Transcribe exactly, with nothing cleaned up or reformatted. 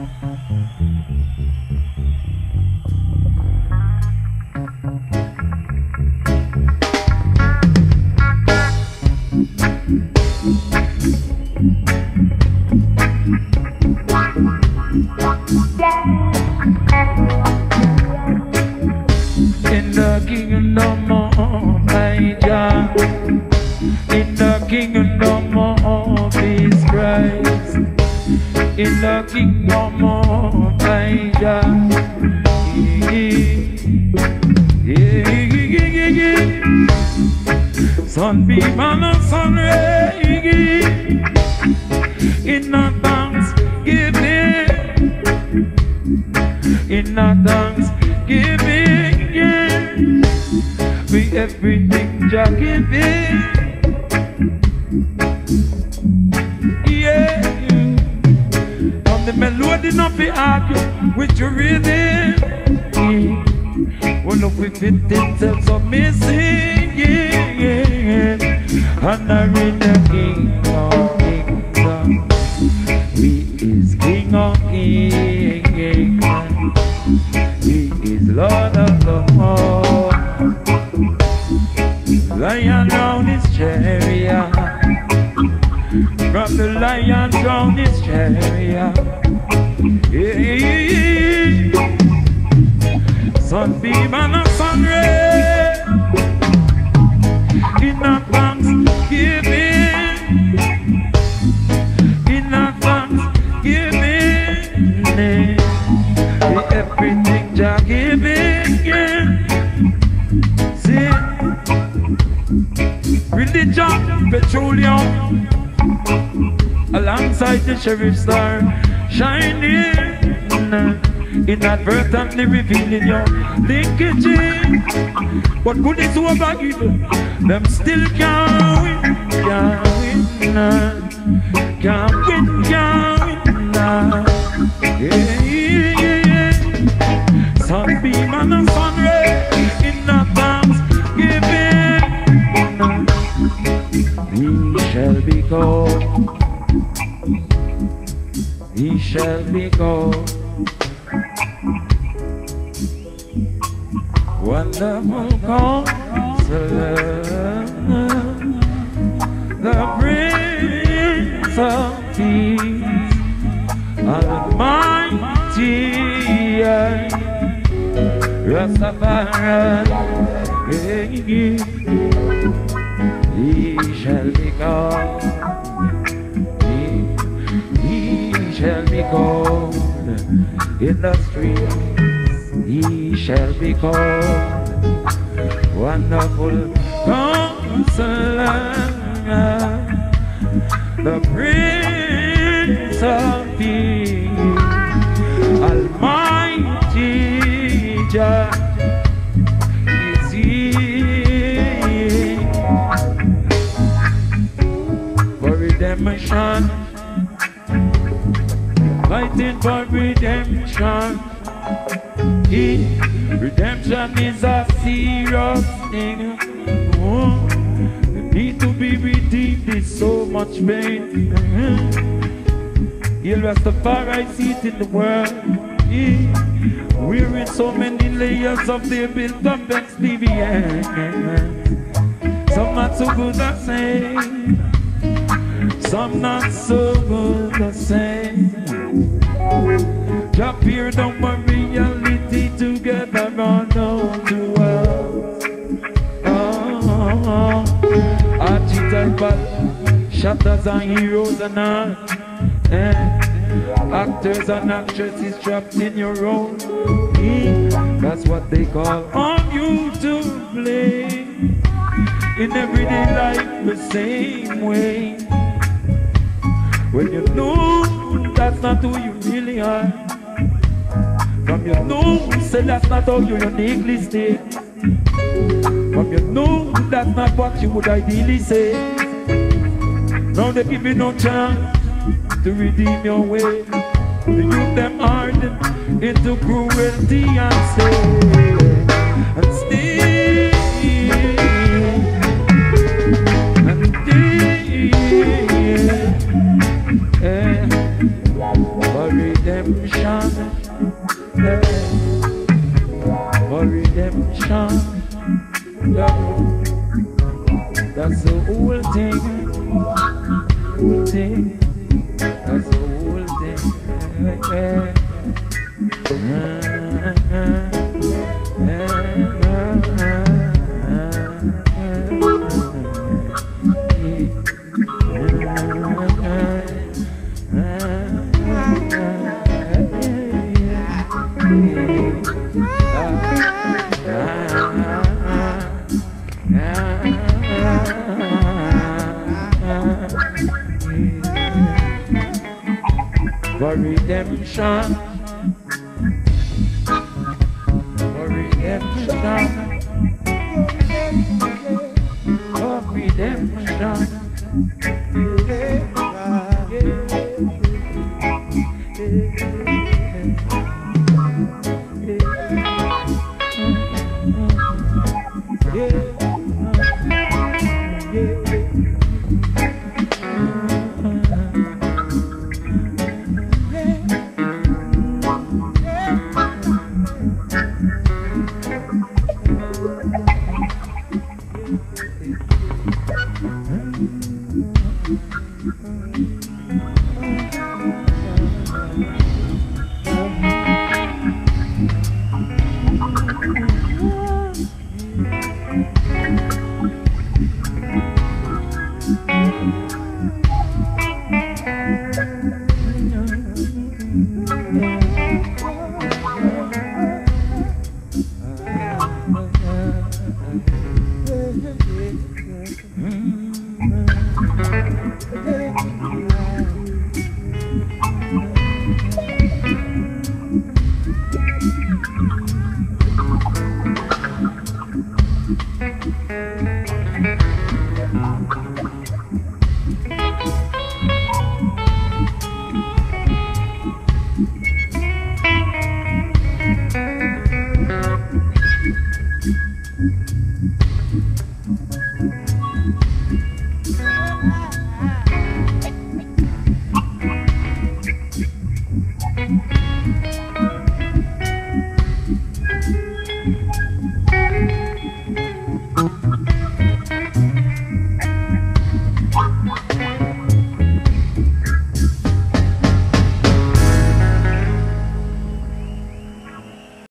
In the kingdom of Elijah, in the kingdom of His Christ, in the kingdom of Elijah, yeah, yeah, yeah, yeah. Sunbeam and a sun ray, in a thanksgiving, in a thanksgiving, yeah. We everything Jah giving, yeah. On the melody not be argue with your rhythm, yeah. Well, look, we fit themselves up missing, yeah, yeah. And I read the King of Kings, He is King of Kings, He is Lord of Lords. Lion round His chariot, from the lion round His chariot, yeah. Sunbeam and a sun ray, in a thanksgiving, in a thanksgiving, yeah. Everything Jah giving, yeah. See, religion, petroleum, alongside the sheriff's star, shining, inadvertently revealing your linkages. But good is over evil, them still can't win, can't win, nah. Can't win, can't win, nah. Yeah, yeah, yeah, yeah. Sunbeam and a sun ray, in a thanksgiving, he shall be called, he shall be called Wonderful Counselor, the Prince of Peace, Almighty Rastafari, He shall be called, He, he shall be called in the streets. He shall be called Wonderful Counselor, the Prince of Peace, Almighty Jah is He, for redemption, fighting for redemption. He, redemption is a serious thing. Oh, need to be redeemed, there's so much pain. He'll Rastafari seat in the world. He, wearing so many layers of their built up experience. Some not so good at saying, some not so good at saying. Jah appeared on my reality together on the world. Oh, archetypal shatters and heroes and art. Eh, actors and actresses trapped in your role. Eh, that's what they call on you to play in everyday life the same way. When you know that's not who you really are, from you know say that's not how you uniquely stay, from you know that's not what you would ideally say. Now they give you no chance to redeem your way. The youth them hardened into cruelty and stay and stay and stay. Yeah. for redemption, yeah, for redemption, yeah. That's the whole thing, whole thing. That's the whole thing. Yeah. For redemption, for redemption, for redemption.